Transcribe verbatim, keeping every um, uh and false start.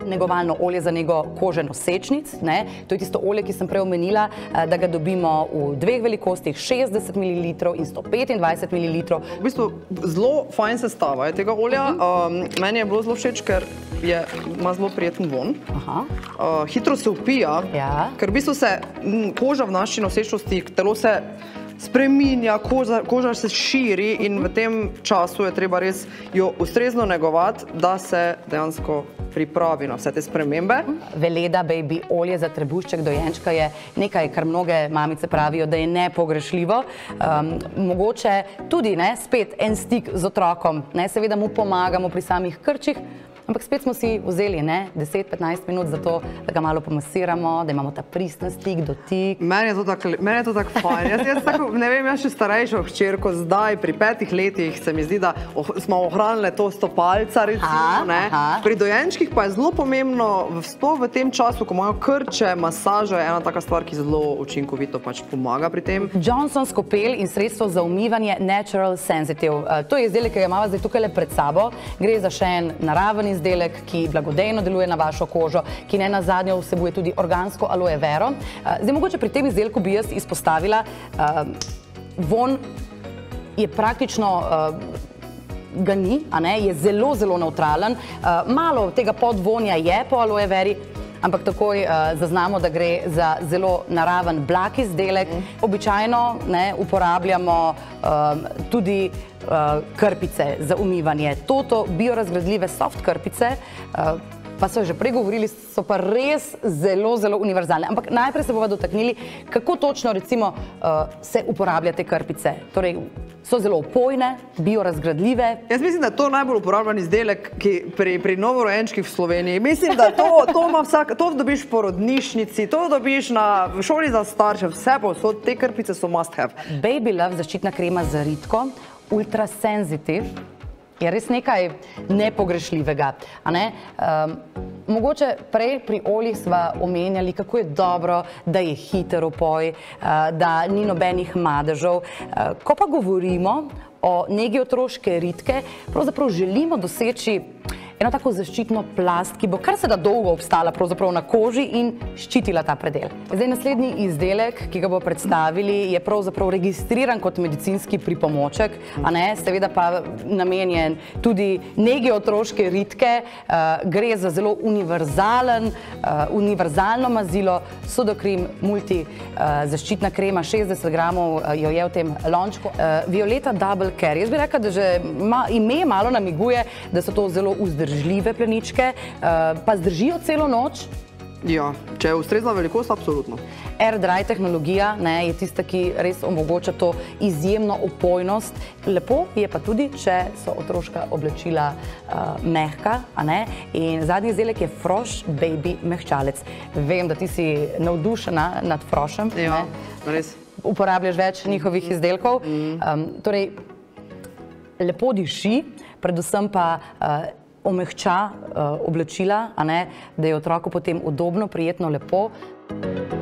negovalno olje za nego kože nosečnic. Ne? To je tisto olje, ki sem prej omenila, da ga dobimo v dveh velikostih, šestdeset mililitrov in sto petindvajset mililitrov. V bistvu zelo fajn sestava je tega olja. Um, meni je bilo zelo všeč, ker je, ima zelo prijeten von. Aha. Uh, hitro se upija, ja. Ker v bistvu se m, koža v naši nosečnosti, telo se spreminja, koža, koža se širi in v tem času je treba res jo ustrezno negovati, da se dejansko pripravi na vse te spremembe. Veleda Baby olje za trebušček dojenčka je nekaj, kar mnoge mamice pravijo, da je nepogrešljivo. Um, mogoče tudi ne, spet en stik z otrokom, ne, seveda mu pomagamo pri samih krčih, ampak spet smo si vzeli deset do petnajst minut za to, da ga malo pomasiramo, da imamo ta pristen stik, dotik. Meni je to tako tak, tak fajn. Jaz, jaz tako, ne vem, jaz še starejšo hčerko zdaj, pri petih letih, se mi zdi, da oh, smo ohranili to stopalca, recimo, ne. Pri dojenčkih pa je zelo pomembno, sploh v tem času, ko imajo krče, masaža je ena taka stvar, ki zelo učinkovito pač pomaga pri tem. Johnson's kopel in sredstvo za umivanje Natural Sensitive. Uh, to je izdelek, ki ga imamo zdaj tukaj le pred sabo. Gre za še en naraven izdelek, ki blagodejno deluje na vašo kožo, ki ne nazadnje vsebuje tudi organsko aloe vero. Zdaj, mogoče pri tem izdelku bi jaz izpostavila, uh, von je praktično uh, ga ni, a ne, je zelo, zelo neutralen. Uh, malo tega podvonja je po aloe veri, ampak takoj uh, zaznamo, da gre za zelo naraven blag izdelek. Mm. Običajno ne, uporabljamo uh, tudi uh, krpice za umivanje. Toto biorazgradljive soft krpice, uh, pa so že prej govorili, so pa res zelo, zelo univerzalne. Ampak najprej se bomo dotaknili, kako točno recimo uh, se uporablja te krpice. Torej, so zelo opojne, biorazgradljive. Jaz mislim, da je to najbolj uporabljen izdelek ki pri, pri novorojenčkih v Sloveniji. Mislim, da to, to, ima vsak, to dobiš v porodnišnici, to dobiš na šoli za starše, vse povsod, te krpice so must have. Baby Love zaščitna krema za ritko, ultra sensitive, je res nekaj nepogrešljivega. A ne? Um, mogoče prej pri oljih sva omenjali, kako je dobro, da je hiter opoj, uh, da ni nobenih madežev. Uh, ko pa govorimo o negi otroške ritke, pravzaprav želimo doseči eno tako zaščitno plast, ki bo kar se da dolgo obstala pravzaprav na koži in ščitila ta predel. Zdaj, naslednji izdelek, ki ga bo predstavili, je pravzaprav registriran kot medicinski pripomoček, a ne, seveda pa namenjen tudi negi otroške ritke. Uh, gre za zelo univerzalen, uh, univerzalno mazilo, Sudocrem Multi uh, zaščitna krema, šestdeset gramov uh, jo je v tem lončku. Uh, Violeta Double Care. Jaz bi rekla, da že ma, ime malo namiguje, da so to zelo vzdržljive Zdržljive pleničke, pa zdržijo celo noč? Ja, če je ustrezna velikost, absolutno. Air Dry tehnologija ne, je tista, ki res omogoča to izjemno opojnost. Lepo je pa tudi, če so otroška oblačila uh, mehka, a ne? In zadnji izdelek je Frosh Baby mehčalec. Vem, da ti si navdušena nad Froshem. Ja, ne? Res. Uporabljaš več njihovih izdelkov. Mm. Um, torej, lepo diši, predvsem pa uh, omehča uh, oblačila, a ne, da je otroku potem udobno, prijetno, lepo.